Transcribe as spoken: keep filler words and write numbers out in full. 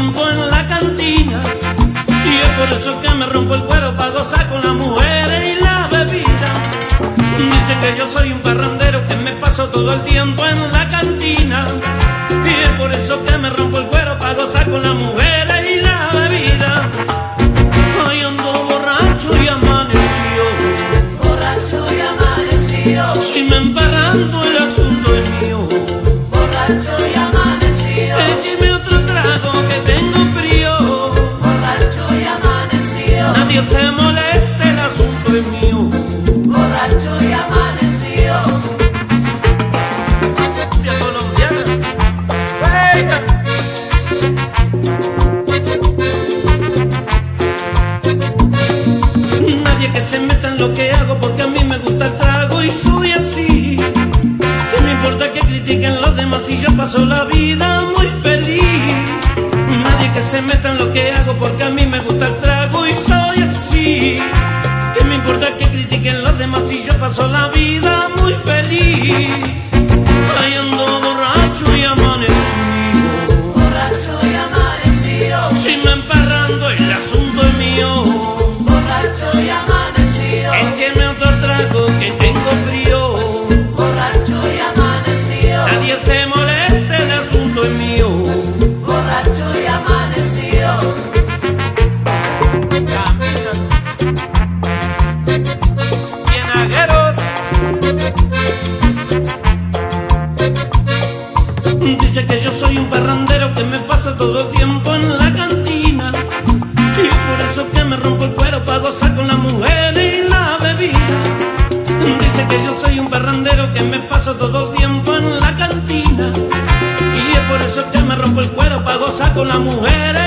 tiempo en la cantina. Y es por eso que me rompo el cuero pa' gozar con las mujeres y la bebida. Dice que yo soy un parrandero, que me paso todo el tiempo en la cantina. Y es por eso que me rompo el cuero pa' gozar con las mujeres y la bebida. Hoy ando borracho y amanecido, borracho y amanecido. Si me embarrando el asunto es mío, borracho y amanecido. Écheme otro trago que tengo frío, borracho y amanecido. nadie te moleste, el asunto es mío, borracho y amanecido. cumbia colombiana, ¡venga! Nadie que se meta en lo que hago, porque a mí me gusta el trago y soy así. ¿Qué me importa que critiquen los demás si yo paso la vida muy feliz? Nadie que se meta en lo que hago, porque a mí me gusta el trago y soy así. ¿Qué me importa que critiquen los demás si yo paso la vida muy feliz? Ay, ando borracho y amanecido, Borracho y amanecido. si me emparrando el asunto es mío, Borracho y amanecido. écheme otro trago que tengo frío, Borracho y amanecido. nadie se moleste, el asunto es mío. Borracho y amanecido. Bien agueros. Dice que yo soy un parrandero, que me paso todo el tiempo en la cantina. Y por eso que me rompo el cuero pa' gozar con las mujeres y la bebida. Dice que yo soy un parrandero, que me paso todo el tiempo en la cantina. Y es por eso que me rompo el cuero pa' gozar con las mujeres